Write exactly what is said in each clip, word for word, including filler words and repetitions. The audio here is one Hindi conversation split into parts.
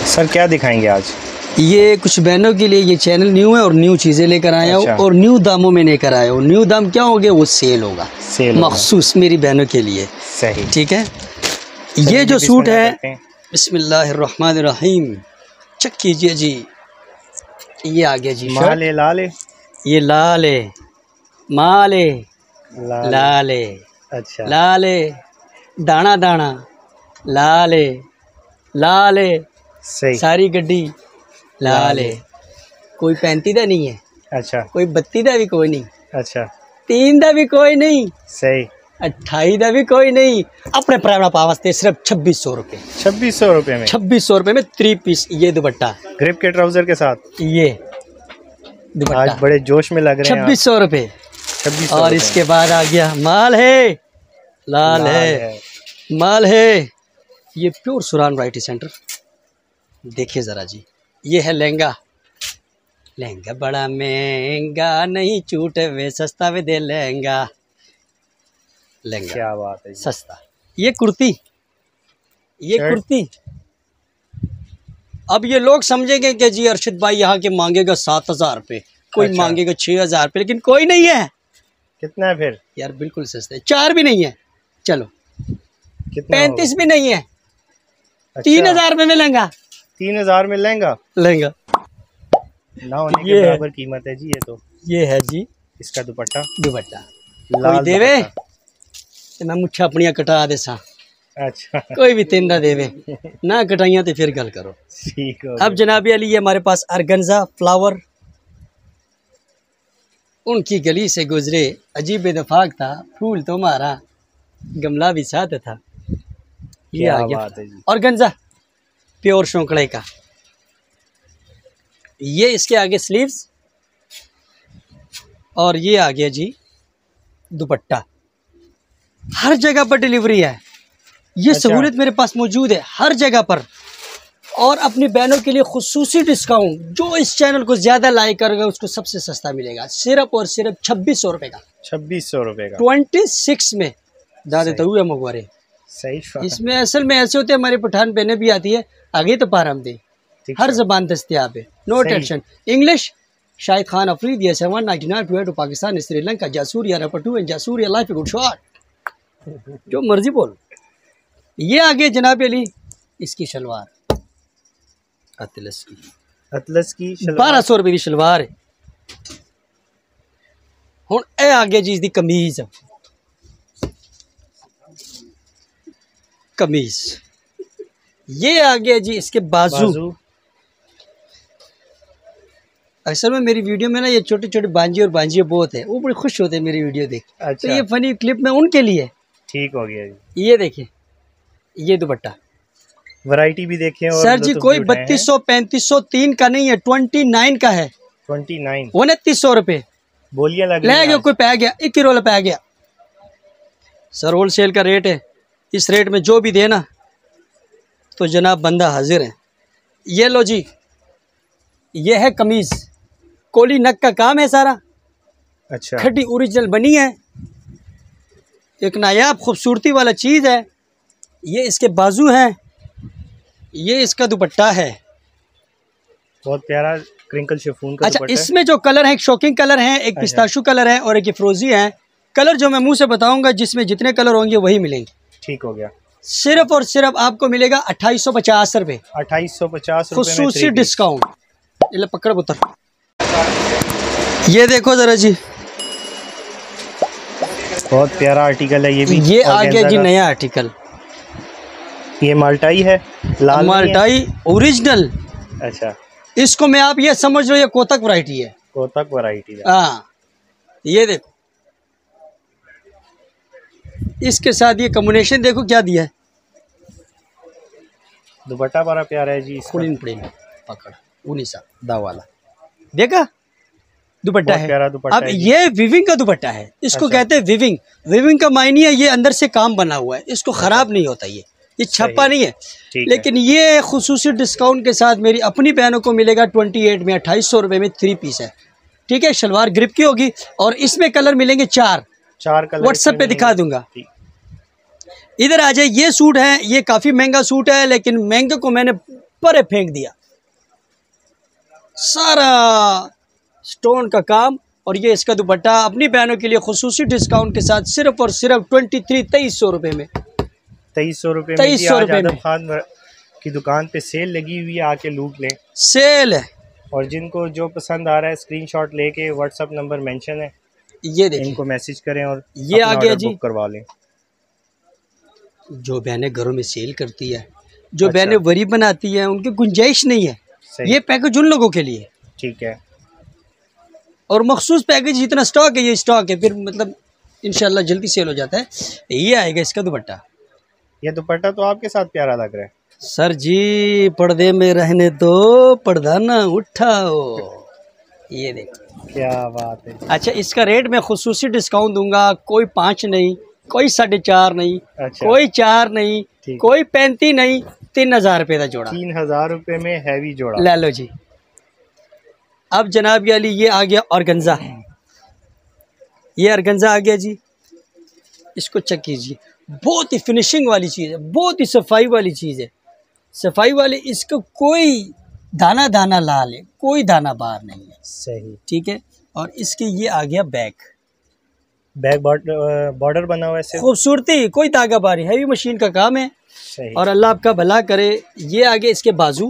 सर क्या दिखाएंगे आज? ये कुछ बहनों के लिए ये चैनल न्यू है और न्यू चीज़ें लेकर आया हूँ। अच्छा। और न्यू दामों में लेकर आया हूँ। न्यू दाम क्या होंगे, वो सेल होगा, सेल मखसूस मेरी बहनों के लिए। सही, ठीक है। ये जो सूट है, बिस्मिल्लाहिर्रहमानिर्रहीम, चेक कीजिए जी। ये आ गया जी, माल है, लाल है, ये लाल है, माल है, लाल है, अच्छा लाल है, दाना दाना लाल है, लाल है, सही, सारी गड्डी लाल है। कोई पैंती दा नहीं है, अच्छा, कोई बत्ती दा भी कोई नहीं, अच्छा, तीन दा भी कोई नहीं, सही, अट्ठाई दा भी कोई नहीं। अपने प्राइवेट पावस्ते सिर्फ छब्बीस सौ रुपये छब्बीस सौ रुपये में छब्बीस सौ रुपये में थ्री पीस। ये दुपट्टा ग्रिप के ट्राउजर के साथ, ये दुपट्टा आज बड़े जोश में लग रहे हैं। छब्बीस सौ रुपये छब्बीस। और इसके बाद आ गया माल है, लाल, लाल है, है, माल है। ये प्योर सुरान वैरायटी सेंटर। देखिए ज़रा जी, ये है लहंगा। लहंगा बड़ा महंगा नहीं छूटे वे सस्ता वे दे लहंगा। लहंगा क्या बात है, सस्ता। ये कुर्ती, ये कुर्ती। अब ये लोग समझेंगे कि जी अरशद भाई यहाँ के मांगेगा सात हजार रुपये, कोई अच्छा। मांगेगा छः हजार रुपये, लेकिन कोई नहीं है। कितना है फिर? यार बिल्कुल सस्ते, चार भी नहीं है, चलो पैंतीस भी नहीं है, अच्छा। तीन हजार रुपये में लहंगा, तीन हजार में लहंगा, लहंगा ना होने के बराबर कीमत है जी। ये तो ये है जी इसका दुपट्टा, दुपट्टा कोई देवे तो मैं मुच्छा अपनिया कटा दे सा। अच्छा, कोई भी तेंदा देवे ना कटाइया तो फिर गल करो। ठीक है। अब जनाबी अली ये हमारे पास अर्गन्जा फ्लावर, उनकी गली से गुजरे अजीब इत्तेफाक था, फूल तो मारा गमला भी साथ था। ये आ गया अर्गन्जा प्योर शौकड़े का। ये इसके आगे स्लीव्स और ये आ गया जी दुपट्टा। हर जगह पर डिलीवरी है, ये अच्छा। सहूलियत मेरे पास मौजूद है हर जगह पर। और अपनी बहनों के लिए खुसूसी डिस्काउंट, जो इस चैनल को ज्यादा लाइक करेगा उसको सबसे सस्ता मिलेगा, सिर्फ और सिर्फ छब्बीस सौ रुपए का। छब्बीस सौ रुपए का ट्वेंटी सिक्स में दादे तो हुए मगवारे। सही। इसमें असल में ऐसे होते हैं, हमारी पठान बहनें भी आती है, आगे तो पार हम दे, हर जबान दस्तियाब है, no tension. English Shahid Khan Afridi seven ninety nine to Pakistan Sri Lanka जासूर या रपटू एंड जासूर या लाइफ गुड शॉट, जो मर्जी बोल। ये आगे जनाब अली इसकी शलवार अतलस की, अतलस की बारह सौ रुपये की शलवार है। हुण ए आगे जी इसकी कमीज, कमीज ये आ गया जी इसके बाजू, बाजू। अक्सर में मेरी वीडियो में ना ये छोटे छोटे बांजी और बांजियाँ बहुत है, वो बड़े खुश होते हैं मेरी वीडियो देख। अच्छा। तो ये फनी क्लिप में उनके लिए ठीक हो गया जी। ये देखिए, ये दुपट्टा वैरायटी भी देखें और सर जी, कोई बत्तीस सौ पैंतीस सौ तीन का नहीं है, ट्वेंटी नाइन का है, ट्वेंटी नाइन उनतीस सौ रुपये बोलिए लग गया। कोई पै गया एक किलो पै गया सर, होल सेल का रेट है, इस रेट में जो भी देना तो जनाब बंदा हाजिर है। ये लो जी, ये है कमीज, कोली नक का काम है सारा, अच्छा, खड्डी ओरिजिनल बनी है, एक नायाब खूबसूरती वाला चीज़ है। ये इसके बाजू हैं, ये इसका दुपट्टा है, बहुत प्यारा क्रिंकल शिफॉन का। अच्छा, इसमें जो कलर है, एक शॉकिंग कलर है, एक पिस्ताशु कलर है और एक फ्रोजी है। कलर जो मैं मुंह से बताऊंगा, जिसमें जितने कलर होंगे वही मिलेंगे। ठीक हो गया। सिर्फ और सिर्फ आपको मिलेगा अट्ठाईस सौ पचास रुपये, अट्ठाईस सौ पचास खुसूसी डिस्काउंट। ये पकड़ पुत्र, ये देखो जरा जी, बहुत प्यारा आर्टिकल है ये भी। ये आ गया जी नया आर्टिकल, ये माल्टाई है, लाल माल्टाई ओरिजिनल। अच्छा, इसको मैं आप ये समझ लो, ये कोतक वैरायटी है, कोतक वैरायटी। हाँ, ये देखो इसके साथ ये कॉम्बिनेशन देखो क्या दिया है। दुपट्टा बड़ा प्यारा है जी, खुलिन प्लेन पकड़ उन्नीस दा वाला, देखा दुपट्टा है, प्यारा दुपट्टा। अब ये विविंग का दुपट्टा है, इसको अच्छा। कहते हैं विविंग। विविंग का मायने है ये अंदर से काम बना हुआ है, इसको खराब नहीं होता, ये ये छप्पा नहीं है। लेकिन है। ये खुसूसी डिस्काउंट के साथ मेरी अपनी बहनों को मिलेगा अट्ठाईस में, अट्ठाईस सौ रुपये में थ्री पीस है। ठीक है, शलवार ग्रिप की होगी और इसमें कलर मिलेंगे चार चार कलर व्हाट्सएप पे दिखा दूंगा। इधर आ जाए, ये सूट है, ये काफ़ी महंगा सूट है, लेकिन महंगे को मैंने परे फेंक दिया, सारा स्टोन का काम। और ये इसका दुपट्टा अपनी बहनों के लिए खुसूसी डिस्काउंट के साथ सिर्फ और सिर्फ ट्वेंटी थ्री तेईस सौ रुपये में, तेईस सौ रुपये तेईस सौ रुपये में खान की दुकान पे सेल लगी हुई है, आके लूट लें, सेल है। और जिनको जो पसंद आ रहा है स्क्रीनशॉट लेके व्हाट्सअप नंबर मेंशन है, ये देखिए, इनको मैसेज करें और ये आ गया जी, बुक करवा लें। जो बहनें घरों में सेल करती है, जो अच्छा। बहनें वरी बनाती है, उनकी गुंजाइश नहीं है, ये पैकेज उन लोगों के लिए, ठीक है। और मखसूस पैकेज जितना स्टॉक है ये स्टॉक है, फिर मतलब इंशाल्लाह जल्दी सेल हो जाता है। ये आएगा इसका दुपट्टा, ये दुपट्टा तो आपके साथ प्यारा लग रहा है सर जी, पर्दे में रहने दो, पर्दा ना उठाओ। ये देखो क्या बात है। अच्छा, इसका रेट मैं खुसूसी डिस्काउंट दूंगा, कोई पाँच नहीं, कोई साढ़े चार नहीं, अच्छा। कोई चार नहीं, कोई पैंतीस नहीं, तीन हजार रुपये का जोड़ा, तीन हजार रुपये में हैवी जोड़ा ले लो जी। अब जनाब अली ये आ गया ऑर्गेन्जा, ये ऑर्गेन्जा आ गया जी, इसको चेक कीजिए, बहुत ही फिनिशिंग वाली चीज़ है, बहुत ही सफाई वाली चीज़ है, सफाई वाली, इसको कोई दाना दाना लाल है, कोई दाना बाहर नहीं है, सही, ठीक है। और इसके ये आ गया बैक, बैक बॉर्डर बना हुआ है, खूबसूरती, कोई धागा बारी, हैवी मशीन का काम है, सही। और अल्लाह आपका भला करे। ये आगे इसके बाजू,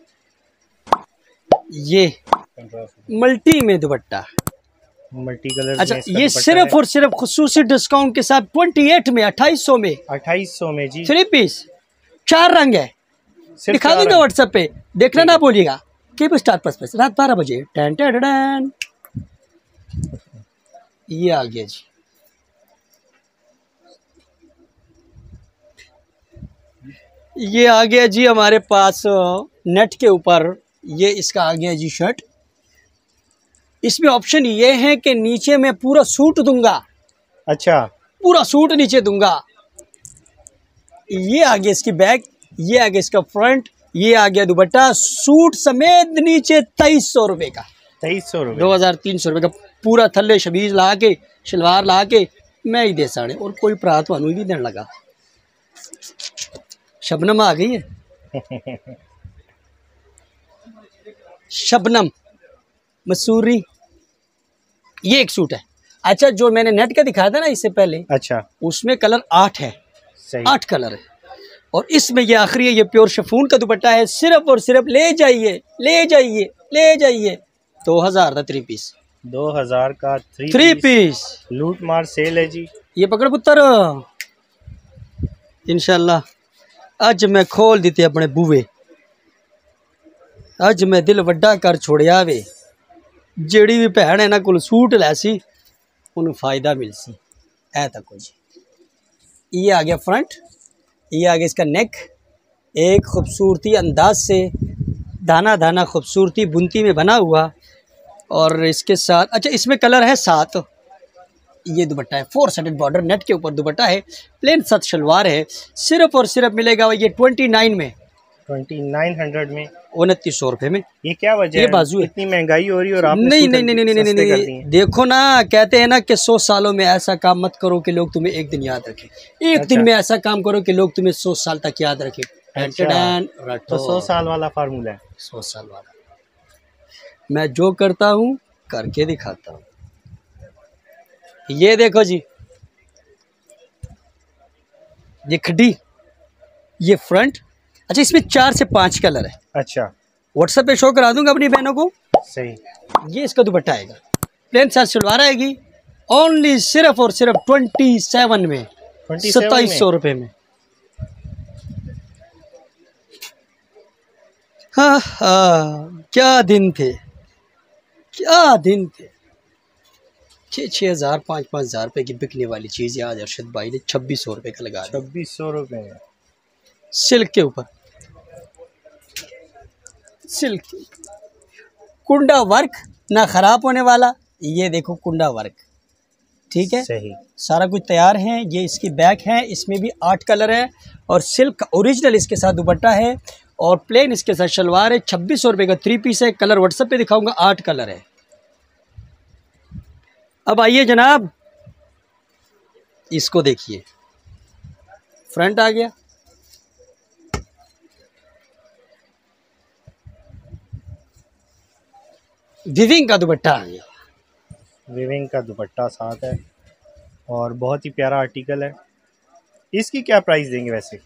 ये मल्टी में दुपट्टा, मल्टी कलर। अच्छा, ये सिर्फ और सिर्फ खुसूसी डिस्काउंट के साथ अट्ठाईस में, अट्ठाईस सौ में, अट्ठाईस सौ में जी, थ्री पीस, चार रंग है, दिखा दूंगा व्हाट्सएप पे, देखना ना बोलिएगा। के स्टार प्लस प्लस रात बारह बजे टैन टैन टैन। ये आ गया जी, ये आ गया जी हमारे पास नेट के ऊपर, ये इसका आ गया जी शर्ट। इसमें ऑप्शन ये है कि नीचे मैं पूरा सूट दूंगा, अच्छा, पूरा सूट नीचे दूंगा। ये आ गया इसकी बैक, ये आ गया इसका फ्रंट, ये आ गया दुपट्टा, सूट समेत नीचे तेईस सौ रुपये का, तेईस सौ रुपये, दो हजार तीन सौ रुपये का पूरा थल्ले शमीज ला के, शलवार ला के मैं ही दे साड़े, और कोई भरा तो भी देने लगा। शबनम आ गई है शबनम मसूरी, ये एक सूट है। अच्छा, जो मैंने नेट का दिखाया था ना इससे पहले, अच्छा, उसमें कलर आठ है, सही। आठ कलर है, और इसमें ये आखिरी है, ये प्योर शिफॉन का दुपट्टा है, सिर्फ और सिर्फ ले जाइए, ले जाइए, ले जाइए, दो हजार का थ्री पीस, दो हजार का थ्री थ्री पीस, लूट मार सेल है जी। ये पकड़ पुत्र, इंशाल्लाह अज मैं खोल देते अपने बूवे, अज मैं दिल वड्डा कर छोड़िया वे, जेड़ी भी भैन इन्हां कोल सूट लैसी उन्हें फायदा मिल सी, ऐ तक जी। ये आ गया फ्रंट, ये आ गया इसका नेक, एक खूबसूरती अंदाज से दाना दाना खूबसूरती बुनती में बना हुआ, और इसके साथ अच्छा इसमें कलर है सात। ये दुपट्टा है, फोर साइडेड बॉर्डर, नेट के ऊपर दुपट्टा है, प्लेन साथ शलवार है, सिर्फ और सिर्फ मिलेगा ये ट्वेंटी नाइन में, ट्वेंटी नाइन हंड्रेड में, उनतीस सौ रुपये में। ये क्या वजह है, बाजू इतनी महंगाई हो रही है और आपने नहीं नहीं नहीं नहीं नहीं नहीं नहीं देखो ना, कहते हैं ना कि सौ सालों में ऐसा काम मत करो कि लोग तुम्हें एक दिन याद रखें, एक अच्छा। दिन में ऐसा काम करो कि लोग तुम्हें सौ साल तक याद रखें। अच्छा। तो सौ साल वाला फार्मूला है, सौ साल वाला। मैं जो करता हूँ करके दिखाता हूँ। ये देखो जी, ये खड्डी, ये फ्रंट। अच्छा, इसमें चार से पांच कलर है। अच्छा, व्हाट्सएप पे शो करा दूंगा अपनी बहनों को, सही। ये इसका दुपट्टा आएगा, प्लेन साथ सलवार आएगी, ओनली सिर्फ और सिर्फ ट्वेंटी सेवन में, सत्ताईस सौ रुपये में। हाँ हाँ, क्या दिन थे, क्या दिन थे। छः छः हज़ार पाँच पाँच हज़ार रुपये की बिकने वाली चीज़ आज अरशद भाई ने छब्बीस सौ रुपये का लगा दिया। छब्बीस सौ रुपये में सिल्क के ऊपर, सिल्क कुंडा वर्क, ना ख़राब होने वाला। ये देखो कुंडा वर्क, ठीक है, सही, सारा कुछ तैयार है। ये इसकी बैक है, इसमें भी आठ कलर है, और सिल्क ओरिजिनल इसके साथ दुपट्टा है, और प्लेन इसके साथ शलवार है। छब्बीस सौ रुपये का थ्री पीस है। कलर व्हाट्सएप पे दिखाऊंगा, आठ कलर है। अब आइए जनाब, इसको देखिए, फ्रंट आ गया, विविंग का दुपट्टा आ गया। विविंग का दुपट्टा साथ है और बहुत ही प्यारा आर्टिकल है। इसकी क्या प्राइस देंगे वैसे?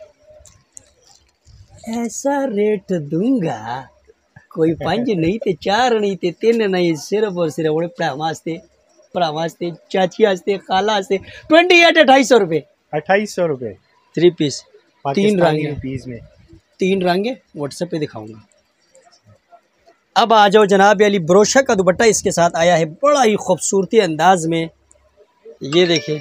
ऐसा रेट दूंगा कोई पंज नहीं थे, चार नहीं थे, तीन नहीं, सिर्फ और सिर्फ उन्हें प्रामास्ते प्रामास्ते चाची आस्ते खाला आस्ते ट्वेंटी एट अट्ठाईस सौ रुपये। अट्ठाईस सौ रुपये थ्री पीस, तीन रंगे पीस में तीन रंगे व्हाट्सएप पे दिखाऊंगा। अब आ जाओ जनाब अली, ब्रोशा का दुपट्टा इसके साथ आया है बड़ा ही खूबसूरती अंदाज में। ये देखिए,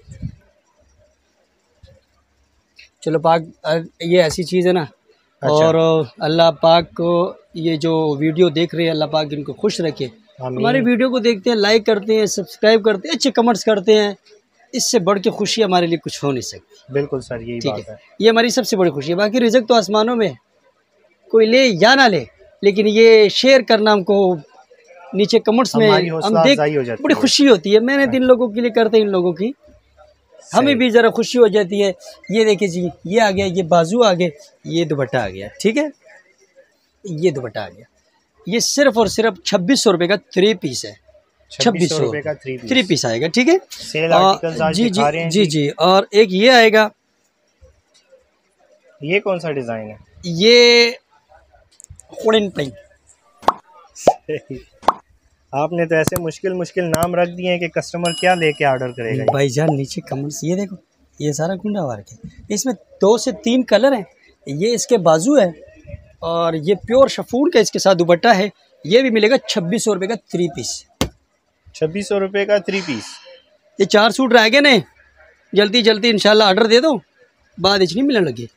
चलो पाक, ये ऐसी चीज़ है ना। अच्छा। और अल्लाह पाक को ये जो वीडियो देख रहे हैं, अल्लाह पाक इनको खुश रखे। हमारी वीडियो को देखते हैं, लाइक करते हैं, सब्सक्राइब करते हैं, अच्छे कमेंट्स करते हैं, इससे बढ़ के खुशी हमारे लिए कुछ हो नहीं सकती। बिल्कुल सर, यही बात है। ये हमारी सबसे बड़ी खुशी है। बाकी रिज़्क तो आसमानों में, कोई ले या ना ले, लेकिन ये शेयर करना हमको नीचे कमेंट्स में हम देख बड़ी खुशी होती है। मैंने इन लोगों के लिए करते इन लोगों की, हमें भी ज़रा खुशी हो जाती है। ये देखिए जी, ये आ गया, ये बाजू आ गए, ये दुपट्टा आ गया, ठीक है, ये दुपट्टा आ गया। ये सिर्फ और सिर्फ छब्बीस सौ रुपये का थ्री पीस है, छब्बीस सौ रुपये का थ्री पीस थ्री पीस आएगा, ठीक है। जी जी जी जी। और एक ये आएगा, ये कौन सा डिज़ाइन है? ये प्लेन। आपने तो ऐसे मुश्किल मुश्किल नाम रख दिए हैं कि कस्टमर क्या लेके ऑर्डर करेगा। भाईजान नीचे कमेंट्स, ये देखो, ये सारा कुंडा वर्क है, इसमें दो से तीन कलर हैं। ये इसके बाजू है और ये प्योर शफून का इसके साथ दुपट्टा है। ये भी मिलेगा छब्बीस सौ रुपये का थ्री पीस। छब्बीस सौ रुपये का थ्री पीस। ये चार सूट रह गए ने, जल्दी जल्दी इंशाल्लाह ऑर्डर दे दो, बाद इतनी मिलने लगी।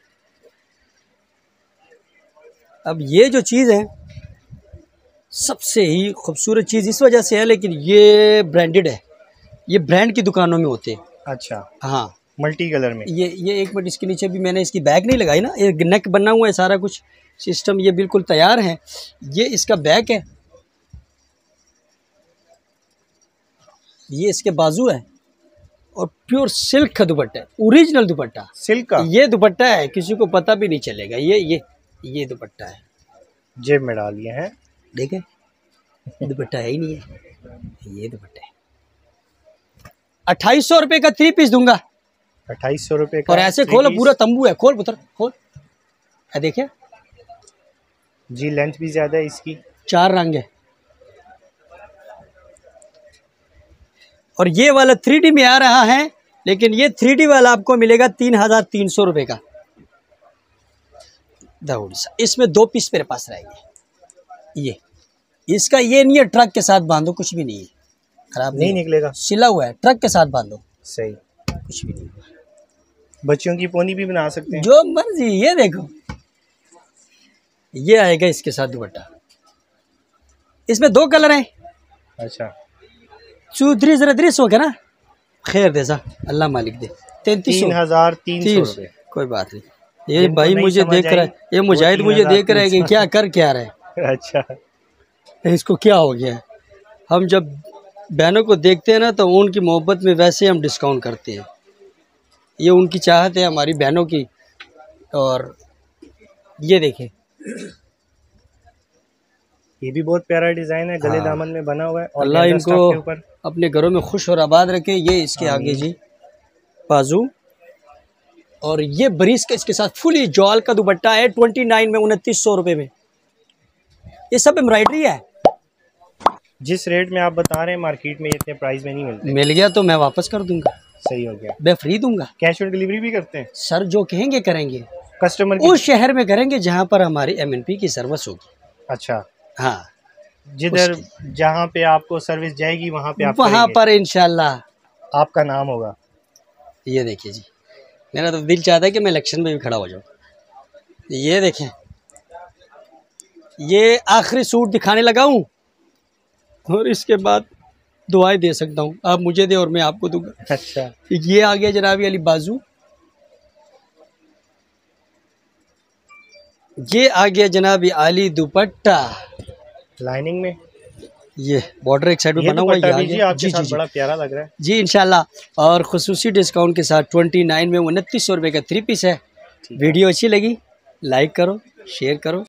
अब ये जो चीज़ है सबसे ही खूबसूरत चीज़ इस वजह से है, लेकिन ये ब्रांडेड है, ये ब्रांड की दुकानों में होते हैं। अच्छा, हाँ, मल्टी कलर में। ये ये एक मिनट, इसके नीचे भी मैंने इसकी बैग नहीं लगाई ना, ये नेक बना हुआ है, सारा कुछ सिस्टम ये बिल्कुल तैयार है। ये इसका बैग है, ये इसके बाजू है और प्योर सिल्क का दुपट्टा है, ओरिजिनल दुपट्टा सिल्क का। ये दुपट्टा है, किसी को पता भी नहीं चलेगा। ये ये ये दुपट्टा है, जेब में डाल दिए हैं, देखे दुपट्टा है ही नहीं है, ये दुपट्टा है। अट्ठाईस सौ रुपये का थ्री पीस दूंगा, अट्ठाईस सौ रुपये का। और ऐसे खोलो, पूरा तंबू है, खोल पुत्र खोल, देखिए जी, लेंथ भी ज्यादा है इसकी, चार रंग है। और ये वाला थ्री डी में आ रहा है, लेकिन ये थ्री डी वाला आपको मिलेगा तीन हजार तीन सौ रुपये का। इसमें दो पीस मेरे पास रहेंगे। ये इसका ये नहीं है ट्रक के साथ बांधो, कुछ भी नहीं है, खराब नहीं, नहीं निकलेगा, सिला हुआ है, ट्रक के साथ बांधो, सही, कुछ भी नहीं। बच्चों की पोनी भी बना सकते हैं, जो मर्जी। ये देखो, ये आएगा इसके साथ दुपट्टा, इसमें दो कलर हैं। अच्छा, चौधरी जरा दृश हो गया ना, खैर दे सा, अल्लाह मालिक दे। तैंतीस तीन हजार तीन सौ रुपये, कोई बात नहीं। ये भाई मुझे देख रहा है, ये मुजाहिद मुझे देख रहा है कि क्या कर क्या रहा है। अच्छा, इसको क्या हो गया है। हम जब बहनों को देखते हैं ना, तो उनकी मोहब्बत में वैसे हम डिस्काउंट करते हैं, ये उनकी चाहत है हमारी बहनों की। और ये देखें, ये भी बहुत प्यारा डिज़ाइन है, गले दामन में बना हुआ है। और अल्लाह इनको अपने घरों में खुश और आबाद रखे। ये इसके आगे जी बाजू, और ये बरीस का इसके साथ फुली जॉल का दुपट्टा है, ट्वेंटी नाइन में, उनतीस सौ रुपये में। ये सब एम्ब्रॉयडरी है। जिस रेट में आप बता रहे हैं मार्केट में इतने प्राइस में नहीं मिलते। मिल गया तो मैं वापस कर दूंगा। सही हो गया, मैं फ्री दूंगा। कैश ऑन डिलीवरी भी करते हैं सर, जो कहेंगे करेंगे, कस्टमर उस शहर में करेंगे जहाँ पर हमारी एम एन पी की सर्विस होगी। अच्छा, हाँ, जिधर जहाँ पे आपको सर्विस जाएगी वहाँ पे आप वहाँ पर इंशाल्लाह आपका नाम होगा। ये देखिए जी, मेरा तो दिल चाहता है कि मैं इलेक्शन में भी खड़ा हो जाऊँ। ये देखें, ये आखिरी सूट दिखाने लगा हूँ और इसके बाद दुआएं दे सकता हूँ। आप मुझे दे और मैं आपको दूंगा। अच्छा, ये आ गया जनाबी अली बाजू, ये आ गया जनाबी आली दुपट्टा लाइनिंग में। ये बॉर्डर एक साइड में बना हुआ है, जी, आपके साथ बड़ा प्यारा लग रहा है जी, इंशाल्लाह। और खुसूसी डिस्काउंट के साथ ट्वेंटी नाइन में उनतीस सौ रुपये का थ्री पीस है। वीडियो अच्छी लगी, लाइक करो, शेयर करो,